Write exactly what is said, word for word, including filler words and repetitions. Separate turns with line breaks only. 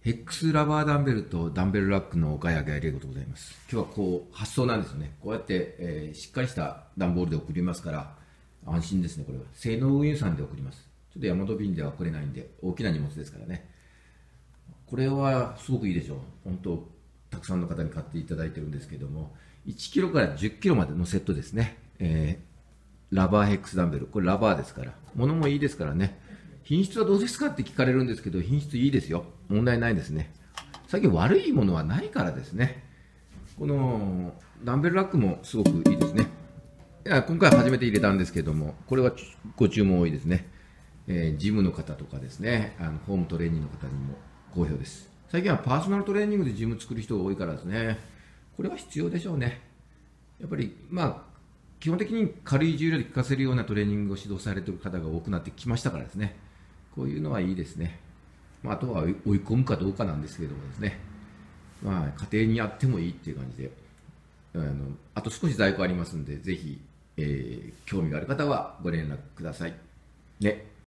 ヘックスラバーダンベルとダンベルラックのお買い上げありがとうございます。今日はこう発想なんですよね。こうやって、えー、しっかりした段ボールで送りますから安心ですね。これは性能運輸さんで送ります。ちょっとヤマト便では送れないんで大きな荷物ですからね。これはすごくいいでしょう。本当たくさんの方に買っていただいてるんですけども、いちキロからじゅっキロまでのセットですね。えー、ラバーヘックスダンベル、これラバーですから、物もいいですからね。品質はどうですかって聞かれるんですけど、品質いいですよ。問題ないですね。最近悪いものはないからですね。このダンベルラックもすごくいいですね。いや今回初めて入れたんですけども、これはご注文多いですね。えー、ジムの方とかですね、あのホームトレーニングの方にも好評です。最近はパーソナルトレーニングでジム作る人が多いからですね。これは必要でしょうね。やっぱり、まあ、基本的に軽い重量で効かせるようなトレーニングを指導されている方が多くなってきましたからですね。こういうのはいいですね。まあ、あとは追い込むかどうかなんですけどもですね。まあ、家庭にやってもいいっていう感じで、あの、あと少し在庫ありますんで、ぜひ、えー、興味がある方はご連絡ください。ね。